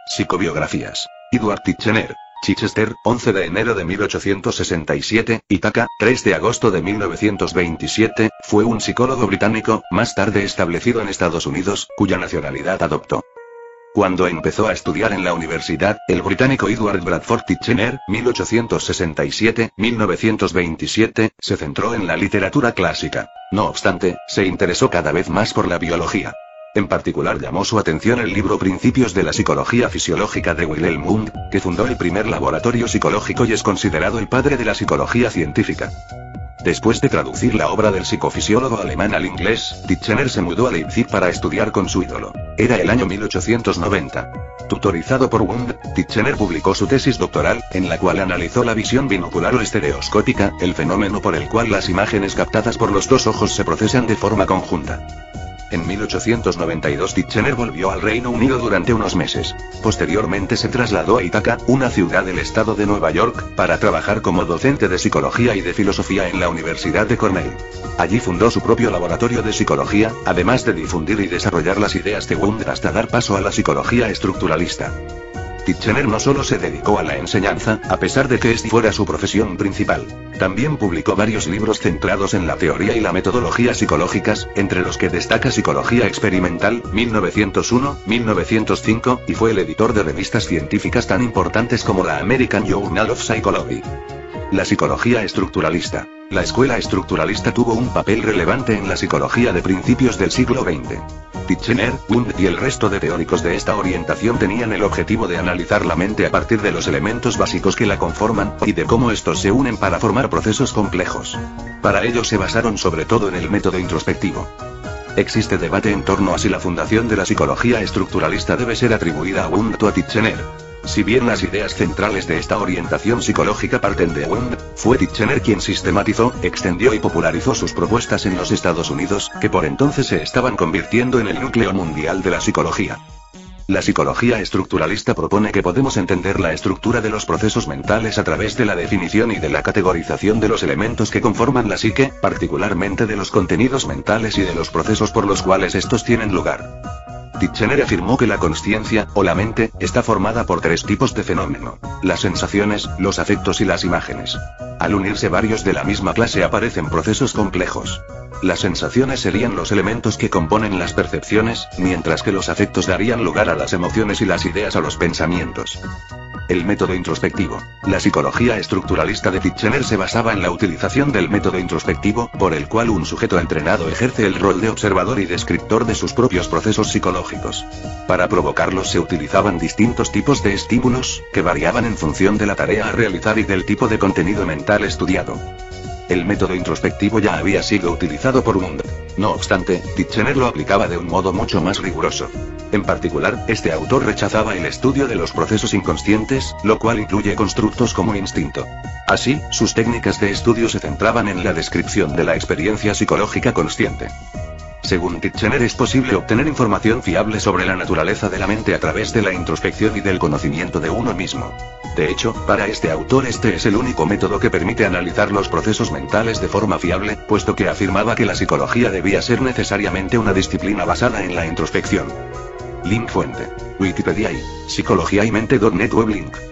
Psicobiografías. Edward Titchener. Chichester, 11 de enero de 1867, Ithaca, 3 de agosto de 1927, fue un psicólogo británico, más tarde establecido en Estados Unidos, cuya nacionalidad adoptó. Cuando empezó a estudiar en la universidad, el británico Edward Bradford Titchener, 1867-1927, se centró en la literatura clásica. No obstante, se interesó cada vez más por la biología. En particular llamó su atención el libro Principios de la Psicología Fisiológica de Wilhelm Wundt, que fundó el primer laboratorio psicológico y es considerado el padre de la psicología científica. Después de traducir la obra del psicofisiólogo alemán al inglés, Titchener se mudó a Leipzig para estudiar con su ídolo. Era el año 1890. Tutorizado por Wundt, Titchener publicó su tesis doctoral, en la cual analizó la visión binocular o estereoscópica, el fenómeno por el cual las imágenes captadas por los dos ojos se procesan de forma conjunta. En 1892 Titchener volvió al Reino Unido durante unos meses. Posteriormente se trasladó a Ithaca, una ciudad del estado de Nueva York, para trabajar como docente de psicología y de filosofía en la Universidad de Cornell. Allí fundó su propio laboratorio de psicología, además de difundir y desarrollar las ideas de Wundt hasta dar paso a la psicología estructuralista. Titchener no solo se dedicó a la enseñanza, a pesar de que esta fuera su profesión principal. También publicó varios libros centrados en la teoría y la metodología psicológicas, entre los que destaca Psicología Experimental, 1901, 1905, y fue el editor de revistas científicas tan importantes como la American Journal of Psychology. La psicología estructuralista. La escuela estructuralista tuvo un papel relevante en la psicología de principios del siglo XX. Titchener, Wundt y el resto de teóricos de esta orientación tenían el objetivo de analizar la mente a partir de los elementos básicos que la conforman, y de cómo estos se unen para formar procesos complejos. Para ello se basaron sobre todo en el método introspectivo. Existe debate en torno a si la fundación de la psicología estructuralista debe ser atribuida a Wundt o a Titchener. Si bien las ideas centrales de esta orientación psicológica parten de Wundt, fue Titchener quien sistematizó, extendió y popularizó sus propuestas en los Estados Unidos, que por entonces se estaban convirtiendo en el núcleo mundial de la psicología. La psicología estructuralista propone que podemos entender la estructura de los procesos mentales a través de la definición y de la categorización de los elementos que conforman la psique, particularmente de los contenidos mentales y de los procesos por los cuales estos tienen lugar. Titchener afirmó que la consciencia, o la mente, está formada por tres tipos de fenómeno: las sensaciones, los afectos y las imágenes. Al unirse varios de la misma clase aparecen procesos complejos. Las sensaciones serían los elementos que componen las percepciones, mientras que los afectos darían lugar a las emociones y las ideas a los pensamientos. El método introspectivo. La psicología estructuralista de Titchener se basaba en la utilización del método introspectivo, por el cual un sujeto entrenado ejerce el rol de observador y descriptor de sus propios procesos psicológicos. Para provocarlos se utilizaban distintos tipos de estímulos, que variaban en función de la tarea a realizar y del tipo de contenido mental estudiado. El método introspectivo ya había sido utilizado por Wundt. No obstante, Titchener lo aplicaba de un modo mucho más riguroso. En particular, este autor rechazaba el estudio de los procesos inconscientes, lo cual incluye constructos como instinto. Así, sus técnicas de estudio se centraban en la descripción de la experiencia psicológica consciente. Según Titchener, es posible obtener información fiable sobre la naturaleza de la mente a través de la introspección y del conocimiento de uno mismo. De hecho, para este autor este es el único método que permite analizar los procesos mentales de forma fiable, puesto que afirmaba que la psicología debía ser necesariamente una disciplina basada en la introspección. Link fuente: Wikipedia y Psicología y Mente.net. Web link.